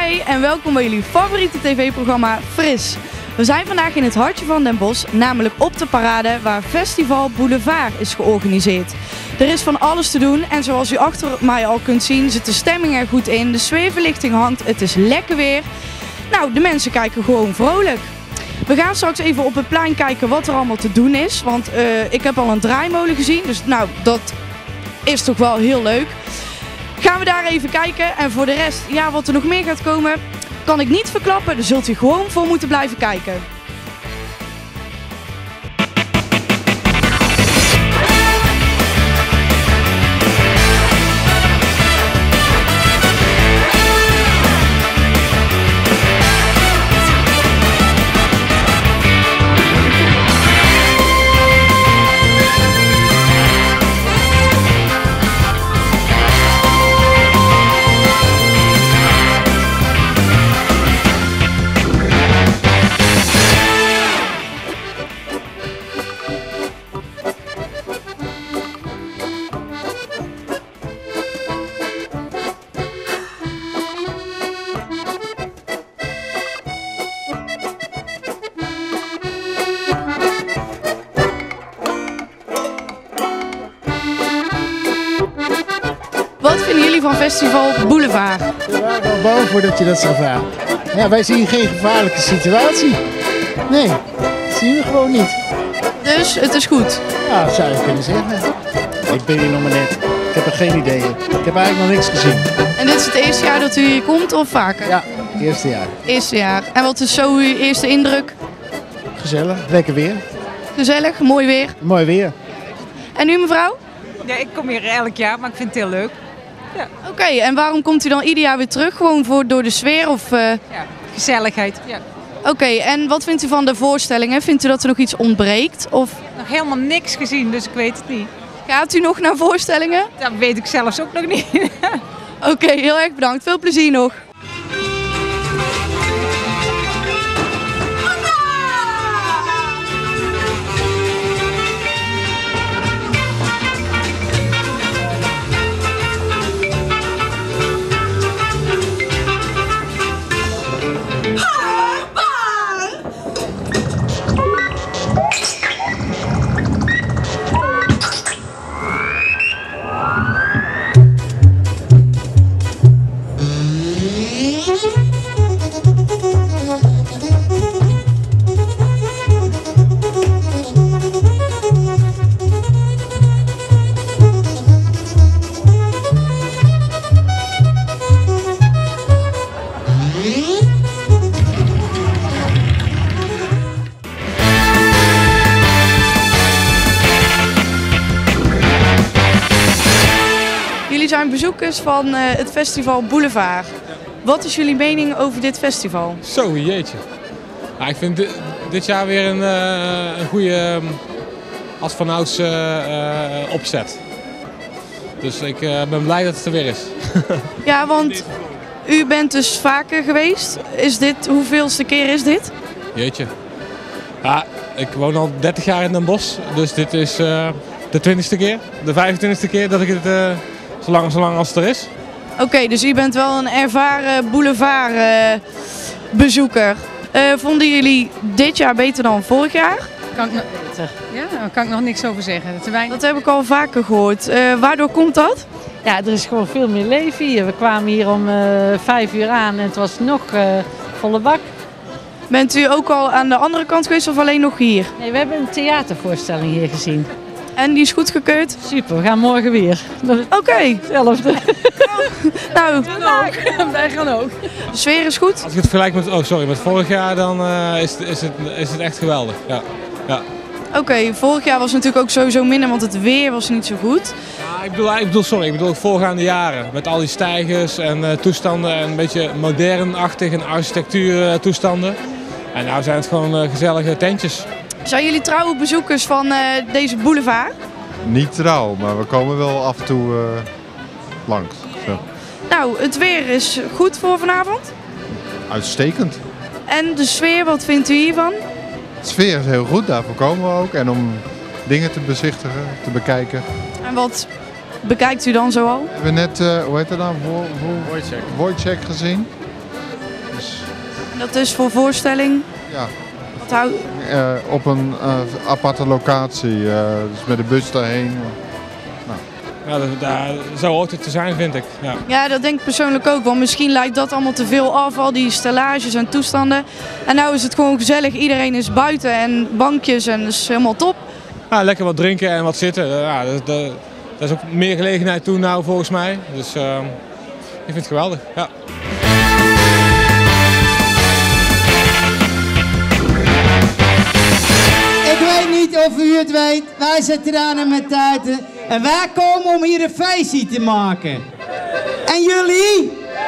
Hi en welkom bij jullie favoriete tv-programma Fris. We zijn vandaag in het hartje van Den Bosch, namelijk op de parade waar Festival Boulevard is georganiseerd. Er is van alles te doen en zoals u achter mij al kunt zien zit de stemming er goed in, de sfeerverlichting hangt, het is lekker weer. Nou, de mensen kijken gewoon vrolijk. We gaan straks even op het plein kijken wat er allemaal te doen is, want ik heb al een draaimolen gezien, dus nou, dat is toch wel heel leuk. Gaan we daar even kijken en voor de rest, ja, wat er nog meer gaat komen, kan ik niet verklappen. Daar zult u gewoon voor moeten blijven kijken. Wat vinden jullie van Festival Boulevard? We waren al bang voordat je dat zou vragen. Ja, wij zien geen gevaarlijke situatie. Nee, dat zien we gewoon niet. Dus het is goed. Ja, dat zou je kunnen zeggen. Ik ben hier nog maar net. Ik heb er geen idee. Ik heb eigenlijk nog niks gezien. En dit is het eerste jaar dat u hier komt of vaker? Ja, het eerste jaar. Eerste jaar. En wat is zo uw eerste indruk? Gezellig, lekker weer. Gezellig, mooi weer. Mooi weer. En u mevrouw? Ja, ik kom hier elk jaar, maar ik vind het heel leuk. Ja. Oké, en waarom komt u dan ieder jaar weer terug? Gewoon door de sfeer of... Ja, gezelligheid. Ja. Oké, en wat vindt u van de voorstellingen? Vindt u dat er nog iets ontbreekt? Of Nog helemaal niks gezien, dus ik weet het niet. gaat u nog naar voorstellingen? Dat weet ik zelfs ook nog niet. Oké, heel erg bedankt. Veel plezier nog. Jullie zijn bezoekers van het Festival Boulevard. Wat is jullie mening over dit festival? Zo, jeetje. Ja, ik vind dit jaar weer een goede als vanouds opzet. Dus ik ben blij dat het er weer is. Ja, want u bent dus vaker geweest. Hoeveelste keer is dit? Jeetje. Ja, ik woon al 30 jaar in Den Bosch, dus dit is de 20ste keer, de 25ste keer dat ik het zolang als het er is. Oké, dus u bent wel een ervaren boulevardbezoeker. Vonden jullie dit jaar beter dan vorig jaar? Kan ik nog beter? Ja, daar kan ik nog niks over zeggen. Te weinig. Dat heb ik al vaker gehoord. Waardoor komt dat? Ja, er is gewoon veel meer leven hier. We kwamen hier om 5 uur aan en het was nog volle bak. Bent u ook al aan de andere kant geweest of alleen nog hier? Nee, we hebben een theatervoorstelling hier gezien. En die is goedgekeurd? Super, we gaan morgen weer. Oké. Hetzelfde. Nou, Wij gaan ook. de sfeer is goed. Als ik het vergelijk met vorig jaar, dan is het echt geweldig. Ja. Ja. Oké, vorig jaar was het natuurlijk ook sowieso minder, want het weer was niet zo goed. Ja, ik bedoel voorgaande jaren. Met al die stijgers en toestanden en een beetje modernachtig en architectuurtoestanden. En nou zijn het gewoon gezellige tentjes. Zijn jullie trouwe bezoekers van deze boulevard? Niet trouw, maar we komen wel af en toe langs. Zo. Nou, het weer is goed voor vanavond. Uitstekend. En de sfeer, wat vindt u hiervan? De sfeer is heel goed, daarvoor komen we ook. En om dingen te bezichtigen, te bekijken. En wat bekijkt u dan zoal? We hebben net, hoe heet dat nou? Wojciech gezien. Dus, En dat is voor voorstelling? ja, Wat houdt... op een aparte locatie, dus met de bus daarheen. Ja, zo hoort het te zijn, vind ik. Ja. Ja, dat denk ik persoonlijk ook. Want misschien lijkt dat allemaal te veel af, al die stellages en toestanden. En nou is het gewoon gezellig. Iedereen is buiten en bankjes en dat is helemaal top. Ja, lekker wat drinken en wat zitten. Ja, daar is ook meer gelegenheid toe nou volgens mij. Dus ik vind het geweldig. Ja. Ik weet niet of u het weet, wij zitten aan met Tuiten en wij komen om hier een feestje te maken. En jullie?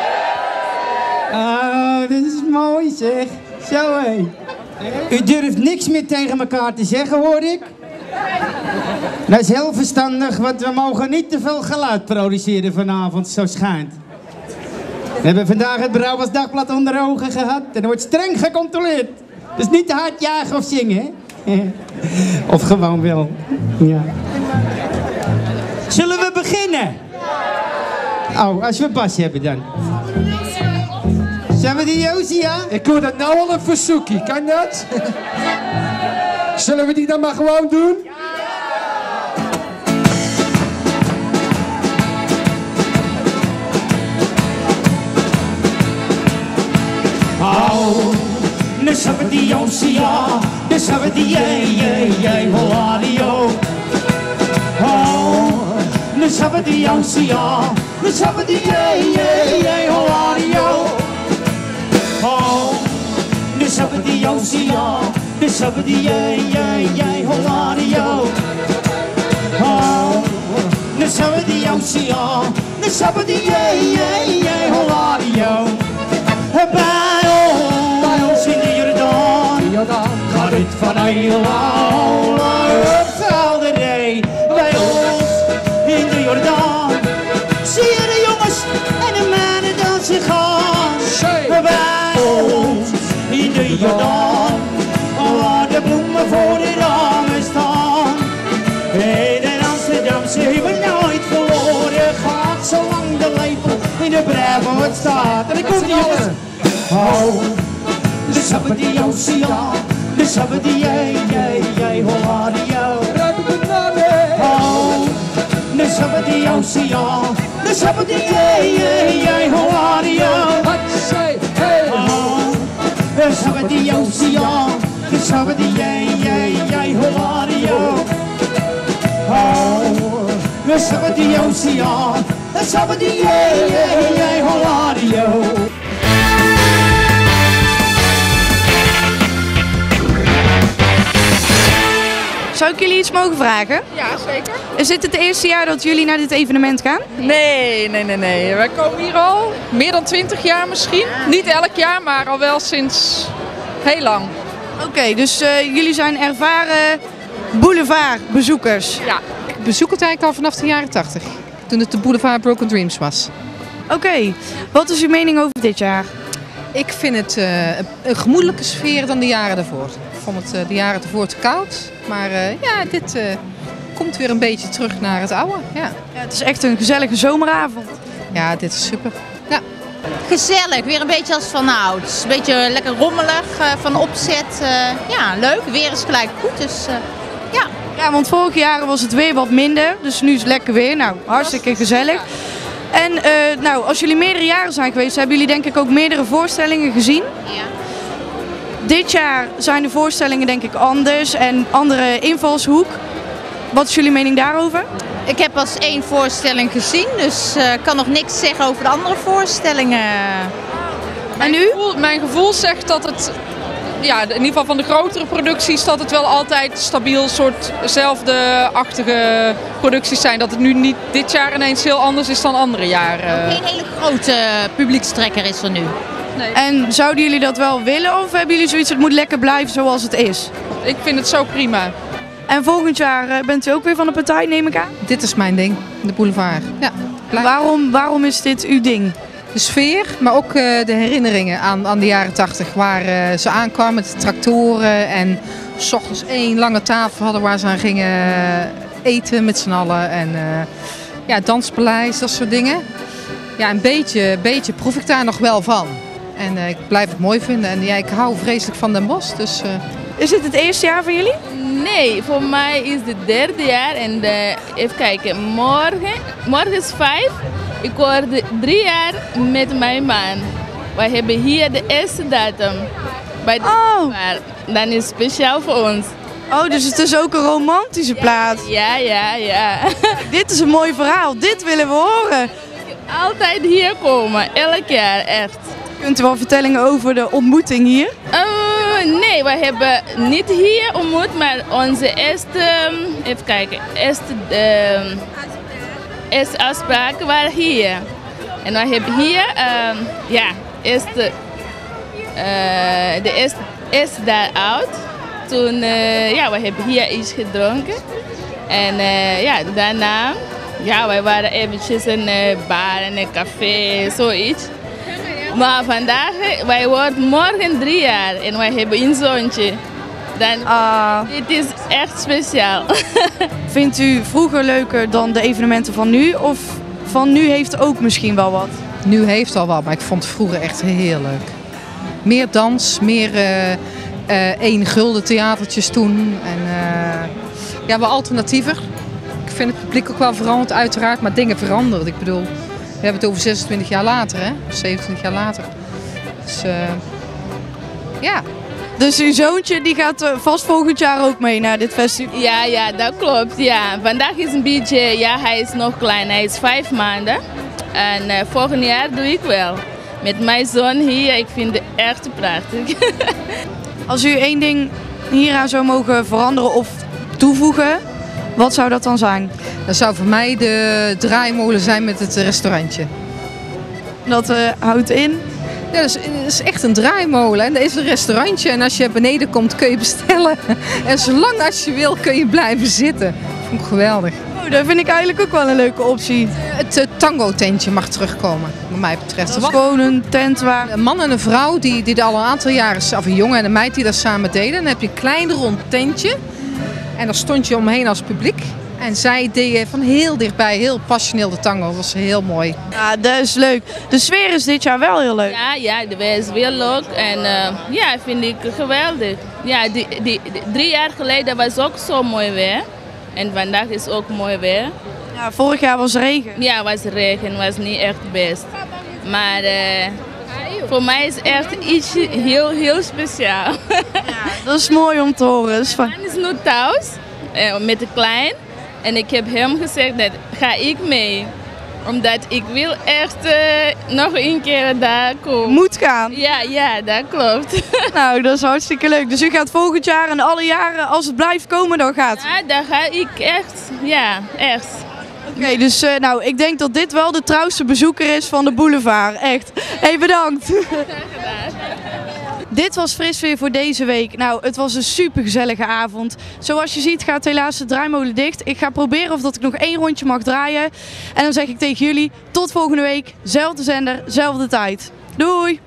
Oh, dit is mooi zeg. Zo hé. U durft niks meer tegen elkaar te zeggen, hoor ik. Dat is heel verstandig, want we mogen niet te veel geluid produceren vanavond, zo schijnt. We hebben vandaag het Brabants Dagblad onder ogen gehad en er wordt streng gecontroleerd. Dus niet te hard jagen of zingen, hè? Of gewoon wel. Ja. Zullen we beginnen? Oh, als we Bas hebben dan. Zijn we die Josia? Ik hoor dat nou al een verzoekje, kan dat? Zullen we die dan maar gewoon doen? Oh, nu zijn we die Josia, nu zijn we die Holadio. Oh, nu zijn we die Josia, nu zijn we die Holadio. Oh, nu zijn we die Josia, nu zijn we die Holadio. Oh, nu zijn we die Josia, nu zijn we die Holadio. Bij ons in de Jordaan gaat het van Eila het velderij. Bij ons in de Jordaan zie je de jongens en de meiden dansen gaan. Bij ons in de Jordaan waar de bloemen voor de ramen staan. De Amsterdamse hebben nooit verloren, gaat zolang de lepel in de Brabant staat. En ik kom niet jongens. Oh, de sappen die Josia, de sappen die Holadio. Oh, de sappen die Josia, de sappen die Holadio. Oh, de sappen die Josia, de sappen die Holadio. Oh, de sappen die Josia, de sappen die Holadio. Zou ik jullie iets mogen vragen? Ja, zeker. Is dit het eerste jaar dat jullie naar dit evenement gaan? Nee. Wij komen hier al meer dan 20 jaar misschien. Niet elk jaar, maar al wel sinds heel lang. Oké, dus jullie zijn ervaren boulevardbezoekers. Ja, ik bezoek het eigenlijk al vanaf de jaren 80. Toen het de Boulevard Broken Dreams was. Oké, wat is uw mening over dit jaar? Ik vind het een gemoedelijke sfeer dan de jaren daarvoor. Ik vond het de jaren daarvoor te koud. Maar dit komt weer een beetje terug naar het oude. Ja. Ja, het is echt een gezellige zomeravond. Ja, dit is super. Ja. Gezellig, weer een beetje als vanouds. Een beetje lekker rommelig, van opzet. Ja, leuk. Weer is gelijk goed, dus ja. Ja, want vorige jaren was het weer wat minder. Dus nu is het lekker weer. Nou, hartstikke gezellig. En nou, als jullie meerdere jaren zijn geweest, hebben jullie denk ik ook meerdere voorstellingen gezien. Ja. Dit jaar zijn de voorstellingen denk ik anders en andere invalshoek. Wat is jullie mening daarover? Ik heb pas 1 voorstelling gezien, dus ik kan nog niks zeggen over de andere voorstellingen. En u? Mijn gevoel zegt dat het, ja, in ieder geval van de grotere producties, dat het wel altijd stabiel soortzelfde-achtige producties zijn. Dat het nu niet dit jaar ineens heel anders is dan andere jaren. Ook geen hele grote publiekstrekker is er nu. Nee. En zouden jullie dat wel willen of hebben jullie zoiets, het moet lekker blijven zoals het is? Ik vind het zo prima. En volgend jaar bent u ook weer van de partij, neem ik aan? Dit is mijn ding, de boulevard. Ja, waarom is dit uw ding? De sfeer, maar ook de herinneringen aan de jaren 80. Waar ze aankwamen met de tractoren en 's ochtends 1 lange tafel hadden waar ze aan gingen eten met z'n allen. En ja, danspaleis, dat soort dingen. Ja, een beetje proef ik daar nog wel van. En ik blijf het mooi vinden. En ja, ik hou vreselijk van Den Bosch. Dus, Is dit het eerste jaar van jullie? Nee, voor mij is het derde jaar. En even kijken, morgen is 5. Ik word 3 jaar met mijn man. Wij hebben hier de eerste datum. Bij de Dan is het speciaal voor ons. Oh, dus het is ook een romantische plaats. Ja. Dit is een mooi verhaal. Dit willen we horen. Altijd hier komen, elk jaar, echt. Kunt u wel vertellen over de ontmoeting hier? Nee, we hebben niet hier ontmoet, maar onze eerste afspraken waren hier. En we hebben hier, de eerste dag oud. Toen, we hebben hier iets gedronken. En daarna, wij waren eventjes in een bar en een café, zoiets. Maar vandaag, wij worden morgen 3 jaar en wij hebben een zoontje. Dit is echt speciaal. Vindt u vroeger leuker dan de evenementen van nu? Of van nu heeft ook misschien wel wat? Nu heeft al wat, maar ik vond het vroeger echt heel leuk. Meer dans, meer 1 gulden theatertjes toen. En wel alternatiever. Ik vind het publiek ook wel veranderd uiteraard, maar dingen veranderen. Ik bedoel, we hebben het over 26 jaar later, hè? 27 jaar later. Dus ja. Dus uw zoontje die gaat vast volgend jaar ook mee naar dit festival? Ja, dat klopt. Ja. Vandaag is een beetje, hij is nog klein, hij is 5 maanden. En volgend jaar doe ik wel. Met mijn zoon hier, ik vind het echt prachtig. Als u 1 ding hieraan zou mogen veranderen of toevoegen, wat zou dat dan zijn? Dat zou voor mij de draaimolen zijn met het restaurantje. Dat houdt in? Ja, dat is echt een draaimolen. En dat is een restaurantje. En als je beneden komt kun je bestellen. En zolang als je wil kun je blijven zitten. Dat vond ik geweldig. Oh, dat vind ik eigenlijk ook wel een leuke optie. Het tango-tentje mag terugkomen, wat mij betreft. Dat is gewoon een tent waar... Een man en een vrouw die al een aantal jaren, of een jongen en een meid die dat samen deden. Dan heb je een klein rond tentje. En daar stond je omheen als publiek. En zij deden van heel dichtbij, heel passioneel de tango. Dat was heel mooi. Ja, dat is leuk. De sfeer is dit jaar wel heel leuk. Ja, de sfeer is weer leuk. En vind ik geweldig. Ja, 3 jaar geleden was ook zo mooi weer. En vandaag is ook mooi weer. Ja, vorig jaar was regen. Ja, was regen. Was niet echt best. Maar voor mij is echt iets heel speciaal. Ja, dat is mooi om te horen. Mijn man is nu thuis met de klein. En ik heb hem gezegd dat ga ik mee. Omdat ik wil echt nog een keer daar komen. Moet gaan. Ja, dat klopt. Nou, dat is hartstikke leuk. Dus u gaat volgend jaar en alle jaren, als het blijft komen, dan gaat. Ja, dan ga ik echt. Ja, echt. Oké, dus ik denk dat dit wel de trouwste bezoeker is van de boulevard. Echt. Hey, bedankt. Dit was Fris weer voor deze week. Nou, het was een super gezellige avond. Zoals je ziet gaat helaas de draaimolen dicht. Ik ga proberen of dat ik nog 1 rondje mag draaien. En dan zeg ik tegen jullie, tot volgende week. Zelfde zender, zelfde tijd. Doei!